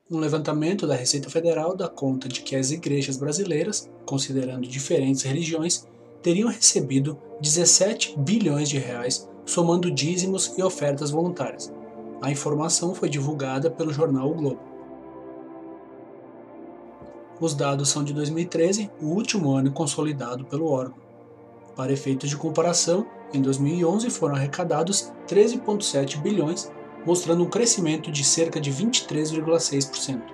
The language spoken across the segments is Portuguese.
Um levantamento da Receita Federal dá conta de que as igrejas brasileiras, considerando diferentes religiões, teriam recebido 17 bilhões de reais somando dízimos e ofertas voluntárias. A informação foi divulgada pelo jornal O Globo. Os dados são de 2013, o último ano consolidado pelo órgão. Para efeitos de comparação, em 2011 foram arrecadados 13,7 bilhões, mostrando um crescimento de cerca de 23,6%.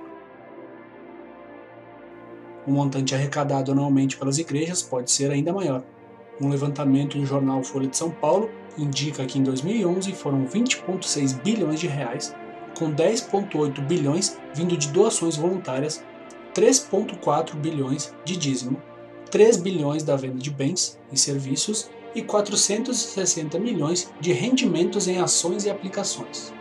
O montante arrecadado anualmente pelas igrejas pode ser ainda maior. Um levantamento do jornal Folha de São Paulo indica que em 2011 foram 20,6 bilhões de reais, com 10,8 bilhões vindo de doações voluntárias, 3,4 bilhões de dízimo, 3 bilhões da venda de bens e serviços e 460 milhões de rendimentos em ações e aplicações.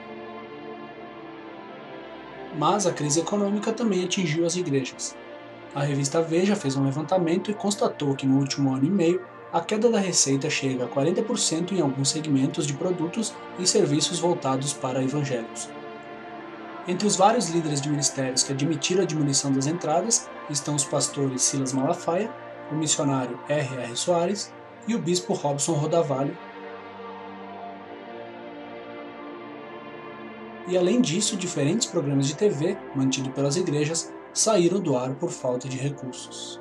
Mas a crise econômica também atingiu as igrejas. A revista Veja fez um levantamento e constatou que no último ano e meio a queda da receita chega a 40% em alguns segmentos de produtos e serviços voltados para evangélicos. Entre os vários líderes de ministérios que admitiram a diminuição das entradas estão os pastores Silas Malafaia, o missionário R.R. Soares e o bispo Robson Rodavalho. E além disso, diferentes programas de TV, mantidos pelas igrejas, saíram do ar por falta de recursos.